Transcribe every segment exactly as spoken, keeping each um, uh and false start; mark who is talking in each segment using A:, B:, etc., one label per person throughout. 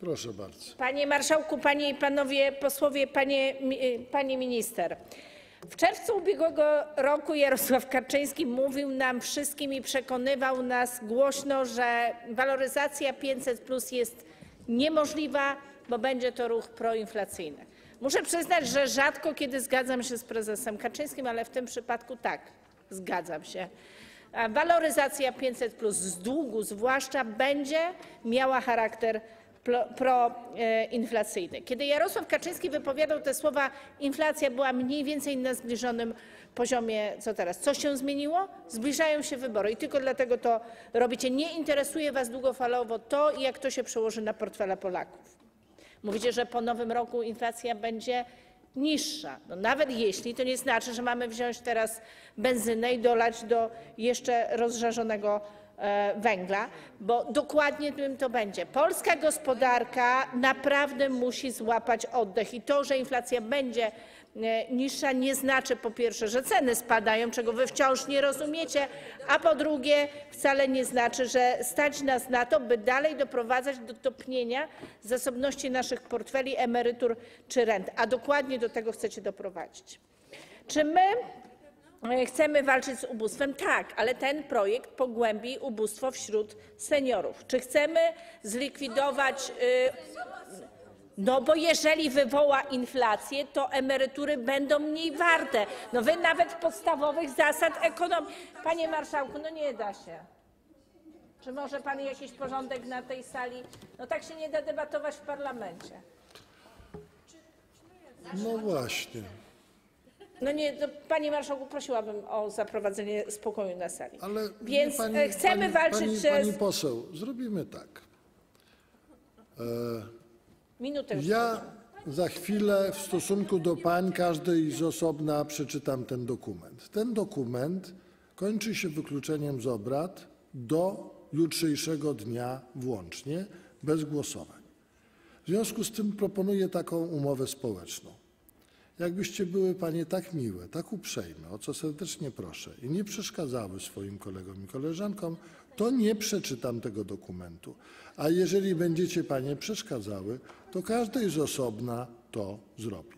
A: Proszę bardzo.
B: Panie marszałku, panie i panowie posłowie, panie, pani minister. W czerwcu ubiegłego roku Jarosław Kaczyński mówił nam wszystkim i przekonywał nas głośno, że waloryzacja pięćset plus jest niemożliwa, bo będzie to ruch proinflacyjny. Muszę przyznać, że rzadko kiedy zgadzam się z prezesem Kaczyńskim, ale w tym przypadku tak, zgadzam się. Waloryzacja pięćset plus z długu zwłaszcza będzie miała charakter proinflacyjny. Kiedy Jarosław Kaczyński wypowiadał te słowa, inflacja była mniej więcej na zbliżonym poziomie co teraz. Co się zmieniło? Zbliżają się wybory i tylko dlatego to robicie. Nie interesuje was długofalowo to, jak to się przełoży na portfele Polaków. Mówicie, że po nowym roku inflacja będzie niższa. No nawet jeśli, to nie znaczy, że mamy wziąć teraz benzynę i dolać do jeszcze rozżarzonego węgla, bo dokładnie tym to będzie. Polska gospodarka naprawdę musi złapać oddech i to, że inflacja będzie niższa, nie znaczy po pierwsze, że ceny spadają, czego wy wciąż nie rozumiecie, a po drugie wcale nie znaczy, że stać nas na to, by dalej doprowadzać do topnienia zasobności naszych portfeli, emerytur czy rent, a dokładnie do tego chcecie doprowadzić. Czy my chcemy walczyć z ubóstwem? Tak, ale ten projekt pogłębi ubóstwo wśród seniorów. Czy chcemy zlikwidować... No bo jeżeli wywoła inflację, to emerytury będą mniej warte. No wy nawet podstawowych zasad ekonomii... Panie marszałku, no nie da się. Czy może pan jakiś porządek na tej sali? No tak się nie da debatować w parlamencie.
A: No właśnie.
B: No nie, no, panie marszałku, prosiłabym o zaprowadzenie spokoju na sali.
A: Ale
B: Więc
A: pani,
B: chcemy
A: pani,
B: walczyć
A: pani,
B: przez...
A: Pani poseł, zrobimy tak. E,
B: Minutę już.
A: Ja za chwilę w stosunku do pań każdej z osobna przeczytam ten dokument. Ten dokument kończy się wykluczeniem z obrad do jutrzejszego dnia włącznie, bez głosowań. W związku z tym proponuję taką umowę społeczną. Jakbyście były panie tak miłe, tak uprzejme, o co serdecznie proszę, i nie przeszkadzały swoim kolegom i koleżankom, to nie przeczytam tego dokumentu. A jeżeli będziecie panie przeszkadzały, to każdej z osobna to zrobię.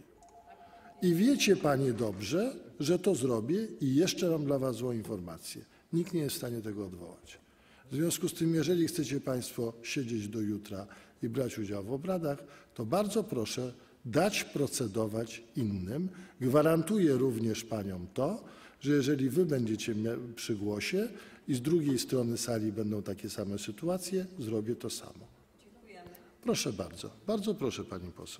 A: I wiecie panie dobrze, że to zrobię i jeszcze mam dla was złą informację. Nikt nie jest w stanie tego odwołać. W związku z tym, jeżeli chcecie państwo siedzieć do jutra i brać udział w obradach, to bardzo proszę dać procedować innym. Gwarantuję również paniom to, że jeżeli wy będziecie przy głosie i z drugiej strony sali będą takie same sytuacje, zrobię to samo. Proszę bardzo. Bardzo proszę pani poseł.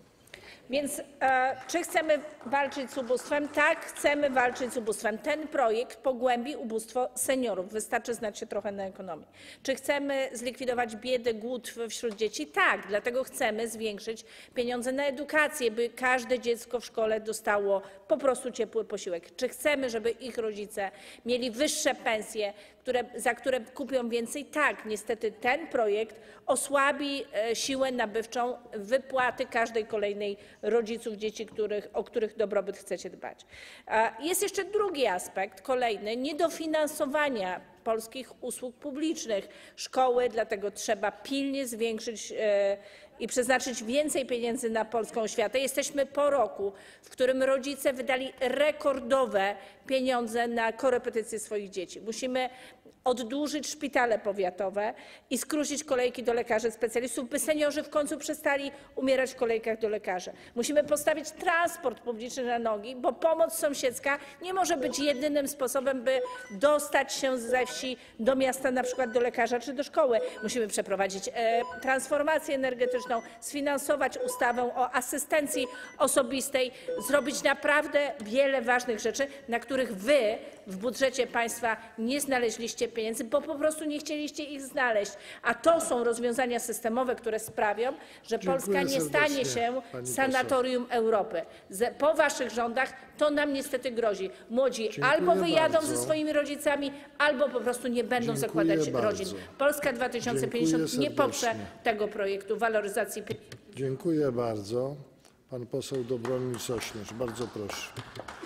B: Więc e, czy chcemy walczyć z ubóstwem? Tak, chcemy walczyć z ubóstwem. Ten projekt pogłębi ubóstwo seniorów. Wystarczy znać się trochę na ekonomii. Czy chcemy zlikwidować biedę, głód wśród dzieci? Tak, dlatego chcemy zwiększyć pieniądze na edukację, by każde dziecko w szkole dostało po prostu ciepły posiłek. Czy chcemy, żeby ich rodzice mieli wyższe pensje, które, za które kupią więcej? Tak, niestety ten projekt osłabi e, siłę nabywczą wypłaty każdej kolejnej rodziców dzieci, których, o których dobrobyt chcecie dbać. Jest jeszcze drugi aspekt, kolejny, niedofinansowania polskich usług publicznych. Szkoły, dlatego trzeba pilnie zwiększyć i przeznaczyć więcej pieniędzy na polską oświatę. Jesteśmy po roku, w którym rodzice wydali rekordowe pieniądze na korepetycje swoich dzieci. Musimy oddłużyć szpitale powiatowe i skrócić kolejki do lekarzy specjalistów, by seniorzy w końcu przestali umierać w kolejkach do lekarzy. Musimy postawić transport publiczny na nogi, bo pomoc sąsiedzka nie może być jedynym sposobem, by dostać się ze wsi do miasta, na przykład do lekarza czy do szkoły. Musimy przeprowadzić e, transformację energetyczną, sfinansować ustawę o asystencji osobistej, zrobić naprawdę wiele ważnych rzeczy, na których wy w budżecie państwa nie znaleźliście pieniędzy, bo po prostu nie chcieliście ich znaleźć. A to są rozwiązania systemowe, które sprawią, że
A: Dziękuję
B: Polska nie stanie się sanatorium Europy. Po waszych rządach to nam niestety grozi. Młodzi Dziękuję albo wyjadą bardzo. ze swoimi rodzicami, albo po prostu nie będą Dziękuję zakładać bardzo. rodzin. Polska dwa tysiące pięćdziesiąt nie poprze tego projektu waloryzacji.
A: Dziękuję bardzo. Pan poseł Dobromir Sośnierz. Bardzo proszę.